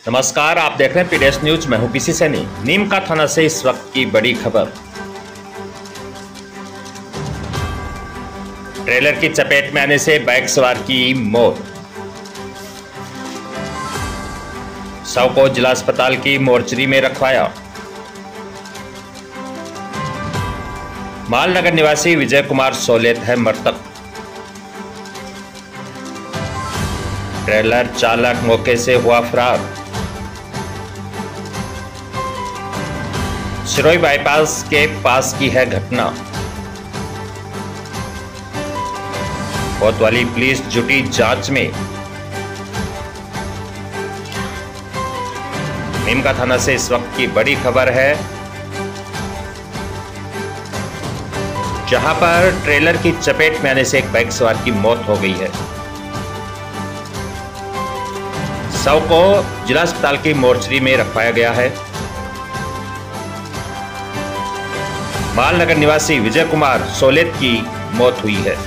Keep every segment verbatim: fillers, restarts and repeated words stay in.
नमस्कार, आप देख रहे हैं पीडीएस न्यूज। मैं हूं पीसी सैनी। नीम का थाना से इस वक्त की बड़ी खबर। ट्रेलर की चपेट में आने से बाइक सवार की मौत। शव को जिला अस्पताल की मोर्चरी में रखवाया। मालनगर निवासी विजय कुमार सोलेत है मृतक। ट्रेलर चालक मौके से हुआ फरार। सिरोही बाईपास के पास की है घटना। कोतवाली पुलिस जुटी जांच में। नीमका थाना से इस वक्त की बड़ी खबर है, जहां पर ट्रेलर की चपेट में आने से एक बाइक सवार की मौत हो गई है। शव को जिला अस्पताल की मोर्चरी में रखवाया गया है। मालनगर निवासी विजय कुमार सोलेत की मौत हुई है।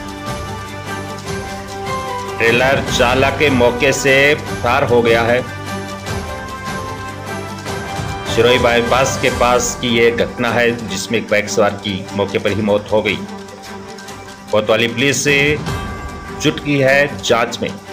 ट्रेलर चालक के मौके से फरार हो गया है। सिरोही बाईपास के पास की यह घटना है, जिसमें एक बाइक सवार की मौके पर ही मौत हो गई। कोतवाली पुलिस से जुट की है जांच में।